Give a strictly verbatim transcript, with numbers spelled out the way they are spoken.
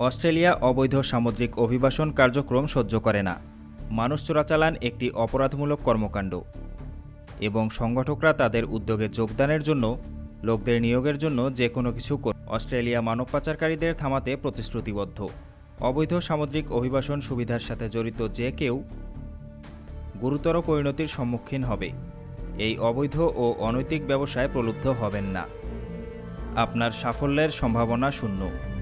Australia অবৈধ সামুদ্রিক অভিবাসন কার্যক্রম সহ্য করে না। মানুষ চোরাচালান একটি অপরাধমূলক কর্মকাণ্ড এবং সংগঠকরা তাদের উদ্যোগে যোগদানের জন্য লোকদের নিয়োগের জন্য যে কোনো কিছু করে। অস্ট্রেলিয়া মানব পাচারকারীদের থামাতে প্রতিশ্রুতিবদ্ধ। অবৈধ সামুদ্রিক অভিবাসন সুবিধার সাথে জড়িত যে কেউ গুরুতর পরিণতির সম্মুখীন হবে। এই অবৈধ ও অনৈতিক ব্যবসায় প্রলুব্ধ হবেন না। আপনার সাফল্যের সম্ভাবনা শূন্য।